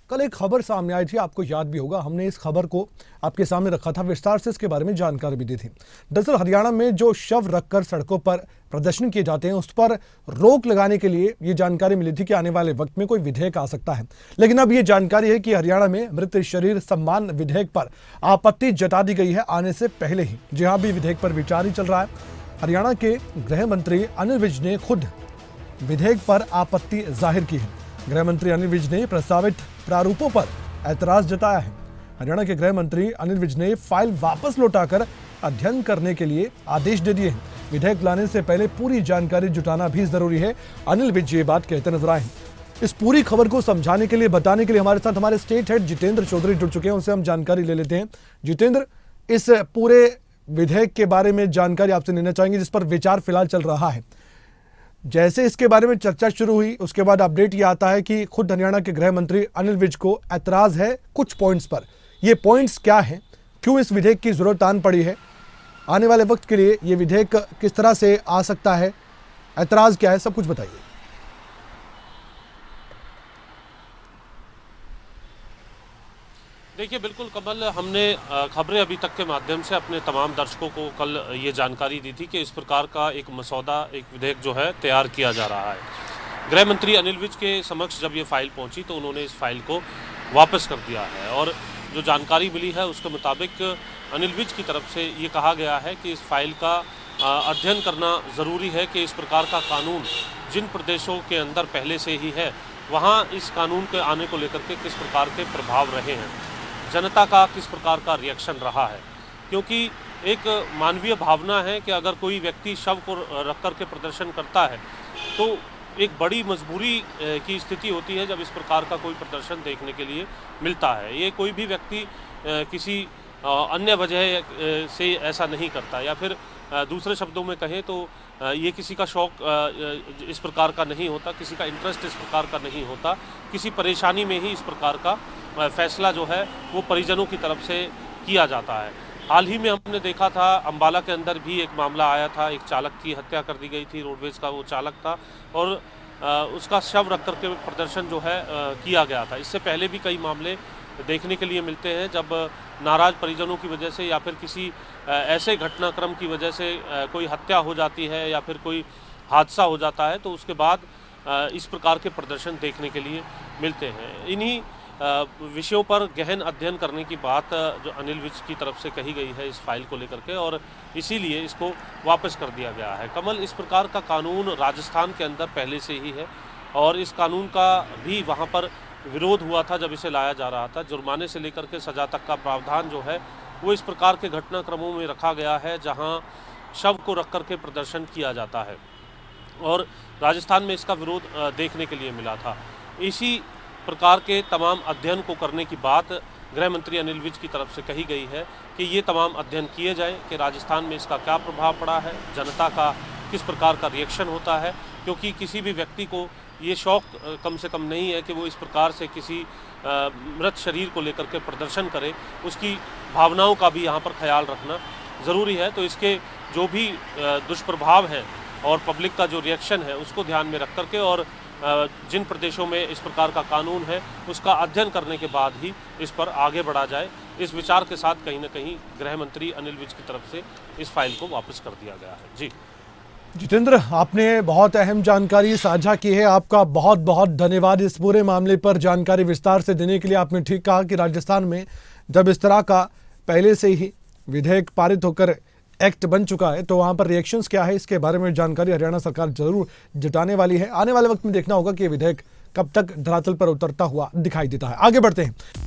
कल एक खबर सामने आई थी, आपको याद भी होगा, हमने इस खबर को आपके सामने रखा था, विस्तार से इसके बारे में जानकारी भी दी थी। दरअसल हरियाणा में जो शव रखकर सड़कों पर प्रदर्शन किए जाते हैं उस पर रोक लगाने के लिए ये जानकारी मिली थी कि आने वाले वक्त में कोई विधेयक आ सकता है। लेकिन अब ये जानकारी है कि हरियाणा में मृत शरीर सम्मान विधेयक पर आपत्ति जता दी गई है आने से पहले ही। जहां भी विधेयक पर विचार ही चल रहा है। हरियाणा के गृह मंत्री अनिल विज ने खुद विधेयक पर आपत्ति जाहिर की है। गृह मंत्री अनिल विज ने प्रस्तावित प्रारूपों पर ऐतराज जताया है। हरियाणा के गृह मंत्री अनिल विज ने फाइल वापस लौटाकर अध्ययन करने के लिए आदेश दे दिए हैं। विधेयक लाने से पहले पूरी जानकारी जुटाना भी जरूरी है। अनिल विज ये बात कहते नजर आए हैं। इस पूरी खबर को समझाने के लिए, बताने के लिए हमारे साथ हमारे स्टेट हेड जितेंद्र चौधरी जुड़ चुके हैं। उनसे हम जानकारी ले लेते हैं। जितेंद्र, इस पूरे विधेयक के बारे में जानकारी आपसे लेना चाहेंगे जिस पर विचार फिलहाल चल रहा है। जैसे इसके बारे में चर्चा शुरू हुई उसके बाद अपडेट ये आता है कि खुद हरियाणा के गृह मंत्री अनिल विज को ऐतराज है कुछ पॉइंट्स पर। ये पॉइंट्स क्या हैं, क्यों इस विधेयक की जरूरत आन पड़ी है, आने वाले वक्त के लिए ये विधेयक किस तरह से आ सकता है, ऐतराज क्या है, सब कुछ बताइए। देखिए, बिल्कुल कमल, हमने खबरें अभी तक के माध्यम से अपने तमाम दर्शकों को कल ये जानकारी दी थी कि इस प्रकार का एक मसौदा, एक विधेयक जो है तैयार किया जा रहा है। गृह मंत्री अनिल विज के समक्ष जब ये फाइल पहुंची तो उन्होंने इस फाइल को वापस कर दिया है और जो जानकारी मिली है उसके मुताबिक अनिल विज की तरफ से ये कहा गया है कि इस फाइल का अध्ययन करना ज़रूरी है कि इस प्रकार का कानून जिन प्रदेशों के अंदर पहले से ही है वहाँ इस कानून के आने को लेकर के किस प्रकार के प्रभाव रहे हैं, जनता का किस प्रकार का रिएक्शन रहा है। क्योंकि एक मानवीय भावना है कि अगर कोई व्यक्ति शव को रख कर के प्रदर्शन करता है तो एक बड़ी मजबूरी की स्थिति होती है जब इस प्रकार का कोई प्रदर्शन देखने के लिए मिलता है। ये कोई भी व्यक्ति किसी अन्य वजह से ऐसा नहीं करता, या फिर दूसरे शब्दों में कहें तो ये किसी का शौक इस प्रकार का नहीं होता, किसी का इंटरेस्ट इस प्रकार का नहीं होता, किसी परेशानी में ही इस प्रकार का फैसला जो है वो परिजनों की तरफ से किया जाता है। हाल ही में हमने देखा था अंबाला के अंदर भी एक मामला आया था, एक चालक की हत्या कर दी गई थी, रोडवेज का वो चालक था और उसका शव रख करके प्रदर्शन जो है किया गया था। इससे पहले भी कई मामले देखने के लिए मिलते हैं जब नाराज़ परिजनों की वजह से या फिर किसी ऐसे घटनाक्रम की वजह से कोई हत्या हो जाती है या फिर कोई हादसा हो जाता है तो उसके बाद इस प्रकार के प्रदर्शन देखने के लिए मिलते हैं। इन्हीं विषयों पर गहन अध्ययन करने की बात जो अनिल विज की तरफ से कही गई है इस फाइल को लेकर के, और इसीलिए इसको वापस कर दिया गया है। कमल, इस प्रकार का कानून राजस्थान के अंदर पहले से ही है और इस कानून का भी वहाँ पर विरोध हुआ था जब इसे लाया जा रहा था। जुर्माने से लेकर के सजा तक का प्रावधान जो है वो इस प्रकार के घटनाक्रमों में रखा गया है जहाँ शव को रख करके प्रदर्शन किया जाता है और राजस्थान में इसका विरोध देखने के लिए मिला था। इसी प्रकार के तमाम अध्ययन को करने की बात गृह मंत्री अनिल विज की तरफ से कही गई है कि ये तमाम अध्ययन किए जाएं कि राजस्थान में इसका क्या प्रभाव पड़ा है, जनता का किस प्रकार का रिएक्शन होता है। क्योंकि किसी भी व्यक्ति को ये शौक कम से कम नहीं है कि वो इस प्रकार से किसी मृत शरीर को लेकर के प्रदर्शन करे, उसकी भावनाओं का भी यहाँ पर ख्याल रखना ज़रूरी है। तो इसके जो भी दुष्प्रभाव हैं और पब्लिक का जो रिएक्शन है उसको ध्यान में रख करके और जिन प्रदेशों में इस प्रकार का कानून है उसका अध्ययन करने के बाद ही इस पर आगे बढ़ा जाए, इस विचार के साथ कहीं ना कहीं गृह मंत्री अनिल विज की तरफ से इस फाइल को वापस कर दिया गया है। जी जितेंद्र, आपने बहुत अहम जानकारी साझा की है, आपका बहुत बहुत धन्यवाद इस पूरे मामले पर जानकारी विस्तार से देने के लिए। आपने ठीक कहा कि राजस्थान में जब इस तरह का पहले से ही विधेयक पारित होकर एक्ट बन चुका है तो वहां पर रिएक्शंस क्या है इसके बारे में जानकारी हरियाणा सरकार जरूर जुटाने वाली है। आने वाले वक्त में देखना होगा कि ये विधेयक कब तक धरातल पर उतरता हुआ दिखाई देता है। आगे बढ़ते हैं।